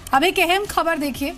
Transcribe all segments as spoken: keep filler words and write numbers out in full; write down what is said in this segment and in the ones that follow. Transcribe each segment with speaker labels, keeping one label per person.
Speaker 1: अब एक अहम खबर देखिए,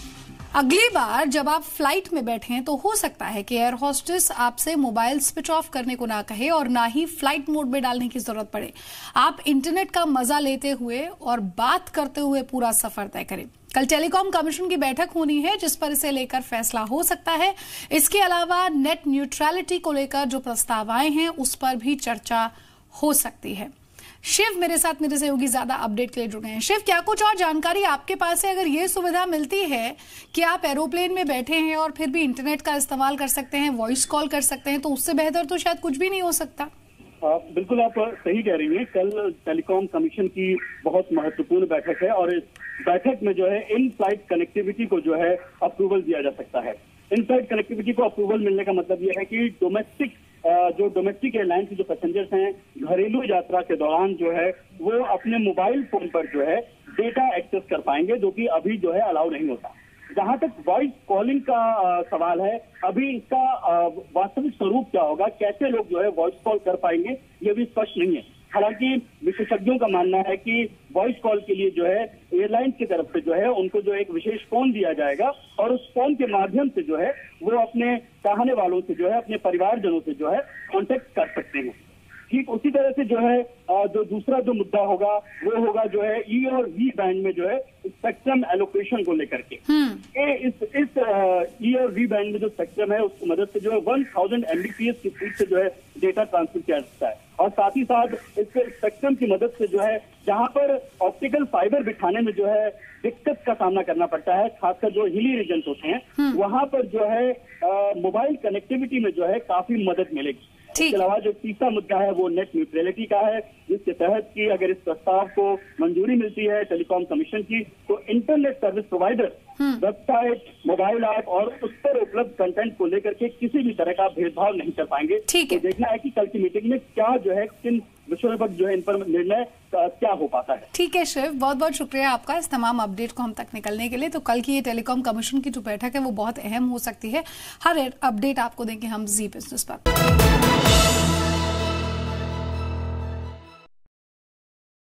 Speaker 1: अगली बार जब आप फ्लाइट में बैठें तो हो सकता है कि एयर होस्टेस आपसे मोबाइल स्विच ऑफ करने को ना कहे और ना ही फ्लाइट मोड में डालने की जरूरत पड़े। आप इंटरनेट का मजा लेते हुए और बात करते हुए पूरा सफर तय करें। कल टेलीकॉम कमीशन की बैठक होनी है जिस पर इसे लेकर फैसला हो सकता है। इसके अलावा नेट न्यूट्रलिटी को लेकर जो प्रस्ताव आए हैं उस पर भी चर्चा हो सकती है। शिव मेरे साथ मेरे सहयोगी ज्यादा अपडेट के लिए जुड़ गए हैं। शिव, क्या कुछ और जानकारी आपके पास है? अगर ये सुविधा मिलती है कि आप एरोप्लेन में बैठे हैं और फिर भी इंटरनेट का इस्तेमाल कर सकते हैं, वॉइस कॉल कर सकते हैं, तो उससे बेहतर तो शायद कुछ भी नहीं हो सकता।
Speaker 2: आ, बिल्कुल आप सही कह रही हैं। कल टेलीकॉम कमीशन की बहुत महत्वपूर्ण बैठक है और इस बैठक में जो है इन फ्लाइट कनेक्टिविटी को जो है अप्रूवल दिया जा सकता है। इन फ्लाइट कनेक्टिविटी को अप्रूवल मिलने का मतलब यह है कि डोमेस्टिक जो डोमेस्टिक एयरलाइन के जो पैसेंजर्स हैं घरेलू यात्रा के दौरान जो है वो अपने मोबाइल फोन पर जो है डेटा एक्सेस कर पाएंगे, जो कि अभी जो है अलाउ नहीं होता। जहां तक वॉइस कॉलिंग का आ, सवाल है, अभी इसका वास्तविक स्वरूप क्या होगा, कैसे लोग जो है वॉइस कॉल कर पाएंगे, ये भी स्पष्ट नहीं है। हालांकि विशेषज्ञों का मानना है कि वॉइस कॉल के लिए जो है एयरलाइंस की तरफ से जो है उनको जो एक विशेष फोन दिया जाएगा और उस फोन के माध्यम से जो है वो अपने चाहने वालों से जो है अपने परिवारजनों से जो है कांटेक्ट कर सकते हैं। ठीक उसी तरह से जो है जो दूसरा जो मुद्दा होगा वो होगा जो है ई और वी बैंड में जो है स्पेक्ट्रम एलोकेशन को लेकर के। ए, इस इस ई और वी बैंड में जो स्पेक्ट्रम है उसकी मदद से जो है वन थाउजेंड एमबीपीएस की स्पीड से जो है डेटा ट्रांसफर किया जाता है और साथ ही साथ इस स्पेक्ट्रम की मदद से जो है जहां पर ऑप्टिकल फाइबर बिठाने में जो है दिक्कत का सामना करना पड़ता है, खासकर जो हिली रीजन होते हैं वहां पर जो है मोबाइल कनेक्टिविटी में जो है काफी मदद मिलेगी। इसके अलावा जो तीसरा मुद्दा है वो नेट न्यूट्रलिटी का है, जिसके तहत कि अगर इस प्रस्ताव को मंजूरी मिलती है टेलीकॉम कमीशन की तो internet service provider website, mobile app और उस पर उपलब्ध कंटेंट को लेकर के किसी भी तरह का भेदभाव नहीं कर पाएंगे।
Speaker 1: ठीक है,
Speaker 2: तो देखना है कि कल की मीटिंग में क्या जो है किन विषयों पर जो है इन पर निर्णय क्या हो पाता है।
Speaker 1: ठीक है शिव, बहुत बहुत शुक्रिया आपका इस तमाम अपडेट को हम तक निकलने के लिए। तो कल की ये टेलीकॉम कमीशन की जो बैठक है वो बहुत अहम हो सकती है। हर अपडेट आपको देंगे हम जी बिजनेस पर।